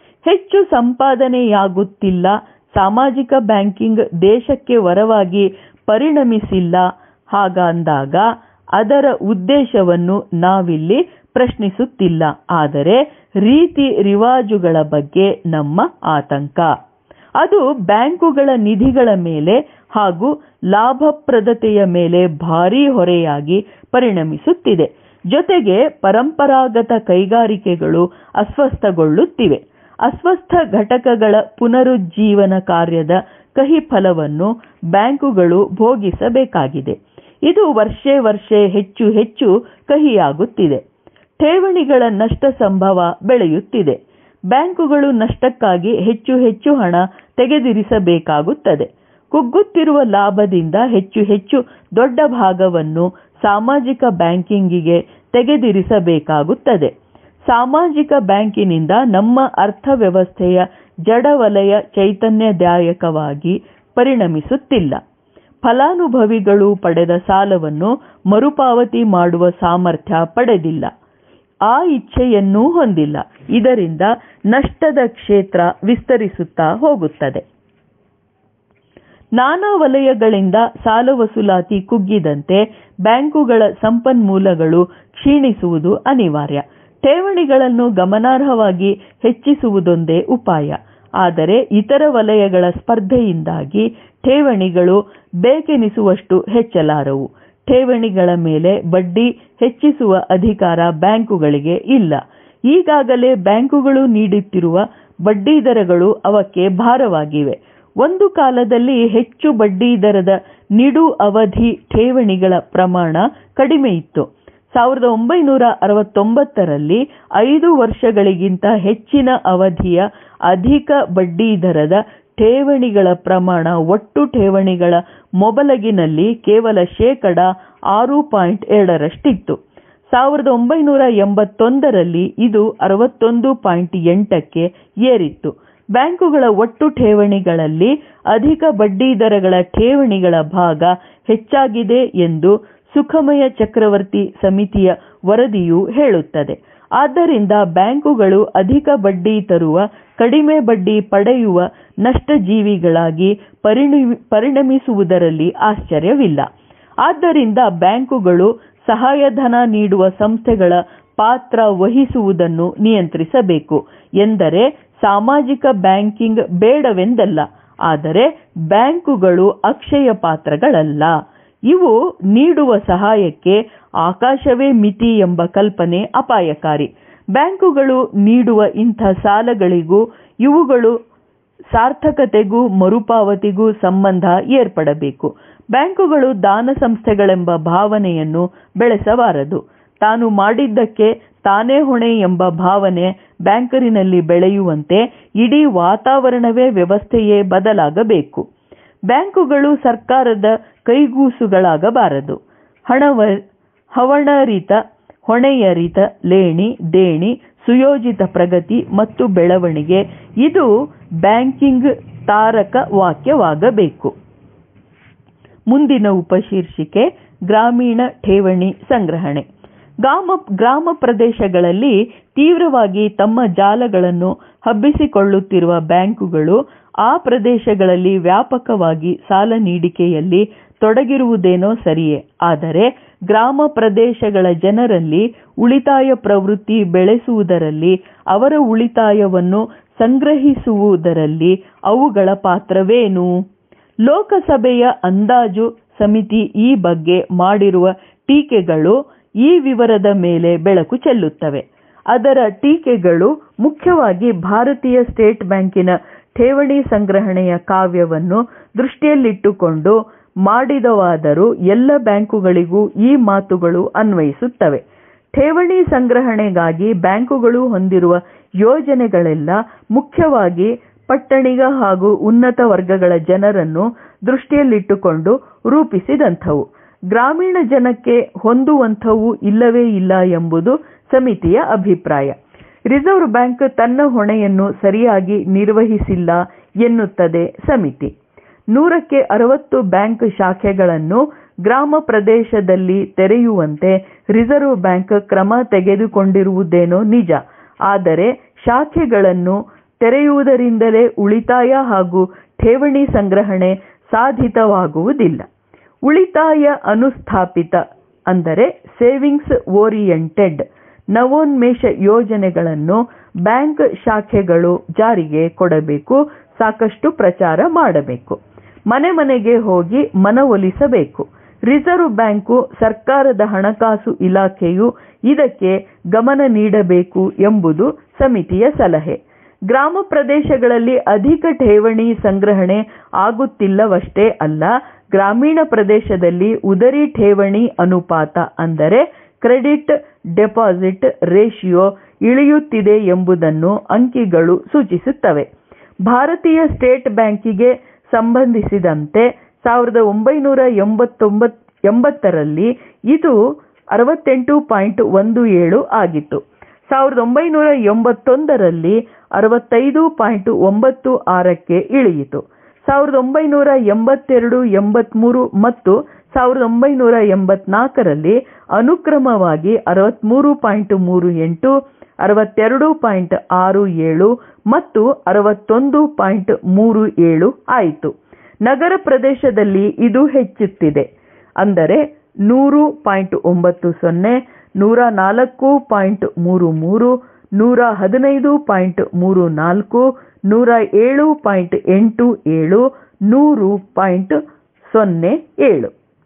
C: ಸಾಮಾಜಿಕ ಬ್ಯಾಂಕಿಂಗ್ ದೇಶಕ್ಕೆ ವರವಾಗಿ ಪರಿಣಮಿಸಿಲ್ಲ. ಹಾಗಂದಾಗ ಅದರ ಉದ್ದೇಶವನ್ನು ನಾವಿಲ್ಲಿ ಪ್ರಶ್ನಿಸುತ್ತಿಲ್ಲ. ಆದರೆ ರೀತಿ ರಿವಾಜುಗಳ ಬಗ್ಗೆ ನಮ್ಮ ಆತಂಕ. ಅದು ಬ್ಯಾಂಕುಗಳ ನಿಧಿಗಳ ಮೇಲೆ ಹಾಗೂ ಲಾಭಪ್ರದತೆಯ ಮೇಲೆ ಭಾರೀ ಹೊರೆಯಾಗಿ ಪರಿಣಮಿಸುತ್ತಿದೆ. ಜೊತೆಗೆ ಪರಂಪರಾಗತ ಕೈಗಾರಿಕೆಗಳು ಅಸ್ವಸ್ಥಗೊಳ್ಳುತ್ತಿವೆ. ಅಸ್ವಸ್ಥ ಘಟಕಗಳ ಪುನರುಜ್ಜೀವನ ಕಾರ್ಯದ ಕಹಿ ಫಲವನ್ನು ಬ್ಯಾಂಕುಗಳು ಭೋಗಿಸಬೇಕಾಗಿದೆ. ಇದು ವರ್ಷೆ ಹೆಚ್ಚು ಹೆಚ್ಚು ಕಹಿಯಾಗುತ್ತಿದೆ. ಠೇವಣಿಗಳ ನಷ್ಟ ಸಂಭವ ಬೆಳೆಯುತ್ತಿದೆ. ಬ್ಯಾಂಕುಗಳು ನಷ್ಟಕ್ಕಾಗಿ ಹೆಚ್ಚು ಹೆಚ್ಚು ಹಣ ತೆಗೆದಿರಿಸಬೇಕಾಗುತ್ತದೆ. ಕುಗ್ಗುತ್ತಿರುವ ಲಾಭದಿಂದ ಹೆಚ್ಚು ದೊಡ್ಡ ಭಾಗವನ್ನು ಸಾಮಾಜಿಕ ಬ್ಯಾಂಕಿಂಗಿಗೆ ತೆಗೆದಿರಿಸಬೇಕಾಗುತ್ತದೆ. ಸಾಮಾಜಿಕ ಬ್ಯಾಂಕಿನಿಂದ ನಮ್ಮ ಅರ್ಥವ್ಯವಸ್ಥೆಯ ಜಡವಲಯ ಚೈತನ್ಯದಾಯಕವಾಗಿ ಪರಿಣಮಿಸುತ್ತಿಲ್ಲ. ಫಲಾನುಭವಿಗಳು ಪಡೆದ ಸಾಲವನ್ನು ಮರುಪಾವತಿ ಮಾಡುವ ಸಾಮರ್ಥ್ಯ ಪಡೆದಿಲ್ಲ. ಆ ಇಚ್ಛೆಯನ್ನೂ ಹೊಂದಿಲ್ಲ. ಇದರಿಂದ ನಷ್ಟದ ಕ್ಷೇತ್ರ ವಿಸ್ತರಿಸುತ್ತಾ ಹೋಗುತ್ತದೆ. ನಾನಾ ವಲಯಗಳಿಂದ ಸಾಲ ವಸೂಲಾತಿ ಕುಗ್ಗಿದಂತೆ ಬ್ಯಾಂಕುಗಳ ಸಂಪನ್ಮೂಲಗಳು ಕ್ಷೀಣಿಸುವುದು ಅನಿವಾರ್ಯ. ಠೇವಣಿಗಳನ್ನು ಗಮನಾರ್ಹವಾಗಿ ಹೆಚ್ಚಿಸುವುದೊಂದೇ ಉಪಾಯ. ಆದರೆ ಇತರ ವಲಯಗಳ ಸ್ಪರ್ಧೆಯಿಂದಾಗಿ ಠೇವಣಿಗಳು ಬೇಕೆನಿಸುವಷ್ಟು ಹೆಚ್ಚಲಾರವು. ಠೇವಣಿಗಳ ಮೇಲೆ ಬಡ್ಡಿ ಹೆಚ್ಚಿಸುವ ಅಧಿಕಾರ ಬ್ಯಾಂಕುಗಳಿಗೆ ಇಲ್ಲ. ಈಗಾಗಲೇ ಬ್ಯಾಂಕುಗಳು ನೀಡುತ್ತಿರುವ ಬಡ್ಡಿ ದರಗಳು ಅವಕ್ಕೆ ಭಾರವಾಗಿವೆ. ಒಂದು ಕಾಲದಲ್ಲಿ ಹೆಚ್ಚು ಬಡ್ಡಿ ದರದ ನಿಡು ಅವಧಿ ಠೇವಣಿಗಳ ಪ್ರಮಾಣ ಕಡಿಮೆ ಇತ್ತು. 1969ರಲ್ಲಿ 5 ವರ್ಷಗಳಿಗಿಂತ ಹೆಚ್ಚಿನ ಅವಧಿಯ ಅಧಿಕ ಬಡ್ಡಿ ದರದ ಠೇವಣಿಗಳ ಪ್ರಮಾಣ ಒಟ್ಟು ಠೇವಣಿಗಳ ಮೊಬಲಗಿನಲ್ಲಿ ಕೇವಲ 6.2%. 1981ರಲ್ಲಿ ಇದು 61.8ಕ್ಕೆ ಏರಿತ್ತು. ಬ್ಯಾಂಕುಗಳ ಒಟ್ಟು ಠೇವಣಿಗಳಲ್ಲಿ ಅಧಿಕ ಬಡ್ಡಿ ದರಗಳ ಠೇವಣಿಗಳ ಭಾಗ ಹೆಚ್ಚಾಗಿದೆ ಎಂದು ಸುಖಮಯ ಚಕ್ರವರ್ತಿ ಸಮಿತಿಯ ವರದಿಯು ಹೇಳುತ್ತದೆ. ಆದ್ದರಿಂದ ಬ್ಯಾಂಕುಗಳು ಅಧಿಕ ಬಡ್ಡಿ ತರುವ, ಕಡಿಮೆ ಬಡ್ಡಿ ಪಡೆಯುವ ನಷ್ಟಜೀವಿಗಳಾಗಿ ಪರಿಣಮಿಸುವುದರಲ್ಲಿ ಆಶ್ಚರ್ಯವಿಲ್ಲ. ಆದ್ದರಿಂದ ಬ್ಯಾಂಕುಗಳು ಸಹಾಯಧನ ನೀಡುವ ಸಂಸ್ಥೆಗಳ ಪಾತ್ರ ವಹಿಸುವುದನ್ನು ನಿಯಂತ್ರಿಸಬೇಕು. ಎಂದರೆ ಸಾಮಾಜಿಕ ಬ್ಯಾಂಕಿಂಗ್ ಬೇಡವೆಂದಲ್ಲ, ಆದರೆ ಬ್ಯಾಂಕುಗಳು ಅಕ್ಷಯ ಪಾತ್ರಗಳಲ್ಲ. ಇವು ನೀಡುವ ಸಹಾಯಕ್ಕೆ ಆಕಾಶವೇ ಮಿತಿ ಎಂಬ ಕಲ್ಪನೆ ಅಪಾಯಕಾರಿ. ಬ್ಯಾಂಕುಗಳು ನೀಡುವ ಇಂಥ ಸಾಲಗಳಿಗೂ ಇವುಗಳು ಸಾರ್ಥಕತೆಗೂ ಮರುಪಾವತಿಗೂ ಸಂಬಂಧ ಏರ್ಪಡಬೇಕು. ಬ್ಯಾಂಕುಗಳು ದಾನ ಸಂಸ್ಥೆಗಳೆಂಬ ಭಾವನೆಯನ್ನು ಬೆಳೆಸಬಾರದು. ತಾನು ಮಾಡಿದ್ದಕ್ಕೆ ತಾನೇ ಹೊಣೆ ಎಂಬ ಭಾವನೆ ಬ್ಯಾಂಕರಿನಲ್ಲಿ ಬೆಳೆಯುವಂತೆ ಇಡೀ ವಾತಾವರಣವೇ ವ್ಯವಸ್ಥೆಯೇ ಬದಲಾಗಬೇಕು. ಬ್ಯಾಂಕುಗಳು ಸರ್ಕಾರದ ಕೈಗೂಸುಗಳಾಗಬಾರದು. ಹವಣರಿತ, ಹೊಣೆಯರಿತ, ಲೇಣಿ, ದೇಣಿ, ಸುಯೋಜಿತ ಪ್ರಗತಿ ಮತ್ತು ಬೆಳವಣಿಗೆ ಇದು ಬ್ಯಾಂಕಿಂಗ್ ತಾರಕ ವಾಕ್ಯವಾಗಬೇಕು. ಮುಂದಿನ ಉಪಶೀರ್ಷಿಕೆ ಗ್ರಾಮೀಣ ಠೇವಣಿ ಸಂಗ್ರಹಣೆ. ಗ್ರಾಮ ಪ್ರದೇಶಗಳಲ್ಲಿ ತೀವ್ರವಾಗಿ ತಮ್ಮ ಜಾಲಗಳನ್ನು ಹಬ್ಬಿಸಿಕೊಳ್ಳುತ್ತಿರುವ ಬ್ಯಾಂಕುಗಳು ಆ ಪ್ರದೇಶಗಳಲ್ಲಿ ವ್ಯಾಪಕವಾಗಿ ಸಾಲ ನೀಡಿಕೆಯಲ್ಲಿ ತೊಡಗಿರುವುದೇನೋ ಸರಿಯೇ. ಆದರೆ ಗ್ರಾಮ ಪ್ರದೇಶಗಳ ಜನರಲ್ಲಿ ಉಳಿತಾಯ ಪ್ರವೃತ್ತಿ ಬೆಳೆಸುವುದರಲ್ಲಿ, ಅವರ ಉಳಿತಾಯವನ್ನು ಸಂಗ್ರಹಿಸುವುದರಲ್ಲಿ ಅವುಗಳ ಪಾತ್ರವೇನು? ಲೋಕಸಭೆಯ ಅಂದಾಜು ಸಮಿತಿ ಈ ಬಗ್ಗೆ ಮಾಡಿರುವ ಟೀಕೆಗಳು ಈ ವಿವರದ ಮೇಲೆ ಬೆಳಕು ಚೆಲ್ಲುತ್ತವೆ. ಅದರ ಟೀಕೆಗಳು ಮುಖ್ಯವಾಗಿ ಭಾರತೀಯ ಸ್ಟೇಟ್ ಬ್ಯಾಂಕಿನ ಠೇವಣಿ ಸಂಗ್ರಹಣೆಯ ಕಾವ್ಯವನ್ನು ದೃಷ್ಟಿಯಲ್ಲಿಟ್ಟುಕೊಂಡು ಮಾಡಿದವಾದರೂ ಎಲ್ಲ ಬ್ಯಾಂಕುಗಳಿಗೂ ಈ ಮಾತುಗಳು ಅನ್ವಯಿಸುತ್ತವೆ. ಠೇವಣಿ ಸಂಗ್ರಹಣೆಗಾಗಿ ಬ್ಯಾಂಕುಗಳು ಹೊಂದಿರುವ ಯೋಜನೆಗಳೆಲ್ಲ ಮುಖ್ಯವಾಗಿ ಪಟ್ಟಣಿಗ ಹಾಗೂ ಉನ್ನತ ವರ್ಗಗಳ ಜನರನ್ನು ದೃಷ್ಟಿಯಲ್ಲಿಟ್ಟುಕೊಂಡು ರೂಪಿಸಿದಂಥವು. ಗ್ರಾಮೀಣ ಜನಕ್ಕೆ ಹೊಂದುವಂಥವು ಇಲ್ಲವೇ ಇಲ್ಲ ಎಂಬುದು ಸಮಿತಿಯ ಅಭಿಪ್ರಾಯ. ರಿಸರ್ವ್ ಬ್ಯಾಂಕ್ ತನ್ನ ಹೊಣೆಯನ್ನು ಸರಿಯಾಗಿ ನಿರ್ವಹಿಸಿಲ್ಲ ಎನ್ನುತ್ತದೆ ಸಮಿತಿ. 100ಕ್ಕೆ 60 ಬ್ಯಾಂಕ್ ಶಾಖೆಗಳನ್ನು ಗ್ರಾಮ ಪ್ರದೇಶದಲ್ಲಿ ತೆರೆಯುವಂತೆ ರಿಸರ್ವ್ ಬ್ಯಾಂಕ್ ಕ್ರಮ ತೆಗೆದುಕೊಂಡಿರುವುದೇನೋ ನಿಜ. ಆದರೆ ಶಾಖೆಗಳನ್ನು ತೆರೆಯುವುದರಿಂದಲೇ ಉಳಿತಾಯ ಹಾಗೂ ಠೇವಣಿ ಸಂಗ್ರಹಣೆ ಸಾಧಿತವಾಗುವುದಿಲ್ಲ. ಉಳಿತಾಯ ಅನುಸ್ಥಾಪಿತ ಅಂದರೆ ಸೇವಿಂಗ್ಸ್ ಓರಿಯೆಂಟೆಡ್ ನವೋನ್ಮೇಷ ಯೋಜನೆಗಳನ್ನು ಬ್ಯಾಂಕ್ ಶಾಖೆಗಳು ಜಾರಿಗೆ ಕೊಡಬೇಕು, ಸಾಕಷ್ಟು ಪ್ರಚಾರ ಮಾಡಬೇಕು, ಮನೆ ಮನೆಗೆ ಹೋಗಿ ಮನವೊಲಿಸಬೇಕು. ರಿಸರ್ವ್ ಬ್ಯಾಂಕು, ಸರ್ಕಾರದ ಹಣಕಾಸು ಇಲಾಖೆಯು ಇದಕ್ಕೆ ಗಮನ ನೀಡಬೇಕು ಎಂಬುದು ಸಮಿತಿಯ ಸಲಹೆ. ಗ್ರಾಮ ಪ್ರದೇಶಗಳಲ್ಲಿ ಅಧಿಕ ಠೇವಣಿ ಸಂಗ್ರಹಣೆ ಆಗುತ್ತಿಲ್ಲವಷ್ಟೇ ಅಲ್ಲ, ಗ್ರಾಮೀಣ ಪ್ರದೇಶದಲ್ಲಿ ಉದರಿ ಠೇವಣಿ ಅನುಪಾತ ಅಂದರೆ ಕ್ರೆಡಿಟ್ ಡೆಪಾಸಿಟ್ ರೇಷಿಯೋ ಇಳಿಯುತ್ತಿದೆ ಎಂಬುದನ್ನು ಅಂಕಿಗಳು ಸೂಚಿಸುತ್ತವೆ. ಭಾರತೀಯ ಸ್ಟೇಟ್ ಬ್ಯಾಂಕಿಗೆ ಸಂಬಂಧಿಸಿದಂತೆ 1980ರಲ್ಲಿ ಇದು 68.17 ಆಗಿತ್ತು. 1981ರಲ್ಲಿ 65.96ಕ್ಕೆ ಇಳಿಯಿತು. 1982, 83 ಮತ್ತು 1984ರಲ್ಲಿ ಅನುಕ್ರಮವಾಗಿ 63.38, 62.67 ಮತ್ತು 61.37 ಆಯಿತು. ನಗರ ಪ್ರದೇಶದಲ್ಲಿ ಇದು ಹೆಚ್ಚುತ್ತಿದೆ. ಅಂದರೆ 100.90, 104.33, 115.34, 107.87, 100.07.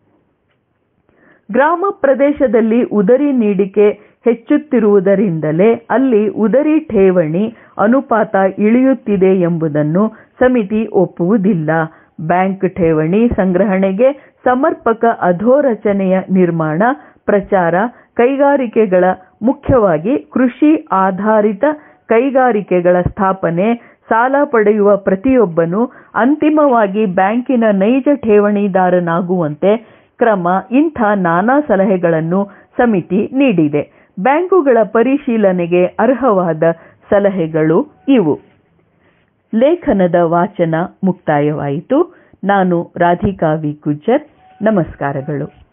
C: ಗ್ರಾಮ ಪ್ರದೇಶದಲ್ಲಿ ಉದರಿ ನೀಡಿಕೆ ಹೆಚ್ಚುತ್ತಿರುವುದರಿಂದಲೇ ಅಲ್ಲಿ ಉದರಿ ಠೇವಣಿ ಅನುಪಾತ ಇಳಿಯುತ್ತಿದೆ ಎಂಬುದನ್ನು ಸಮಿತಿ ಒಪ್ಪುವುದಿಲ್ಲ. ಬ್ಯಾಂಕ್ ಠೇವಣಿ ಸಂಗ್ರಹಣೆಗೆ ಸಮರ್ಪಕ ಅಧೋರಚನೆಯ ನಿರ್ಮಾಣ, ಪ್ರಚಾರ, ಕೈಗಾರಿಕೆಗಳ ಮುಖ್ಯವಾಗಿ ಕೃಷಿ ಆಧಾರಿತ ಕೈಗಾರಿಕೆಗಳ ಸ್ಥಾಪನೆ, ಸಾಲ ಪಡೆಯುವ ಪ್ರತಿಯೊಬ್ಬನು ಅಂತಿಮವಾಗಿ ಬ್ಯಾಂಕಿನ ನೈಜ ಠೇವಣಿದಾರನಾಗುವಂತೆ ಕ್ರಮ, ಇಂಥ ನಾನಾ ಸಲಹೆಗಳನ್ನು ಸಮಿತಿ ನೀಡಿದೆ. ಬ್ಯಾಂಕುಗಳ ಪರಿಶೀಲನೆಗೆ ಅರ್ಹವಾದ ಸಲಹೆಗಳು ಇವು. ಲೇಖನದ ವಾಚನ ಮುಕ್ತಾಯವಾಯಿತು. ನಾನು ರಾಧಿಕಾ ವಿ. ಗುಜ್ಜರ್. ನಮಸ್ಕಾರಗಳು.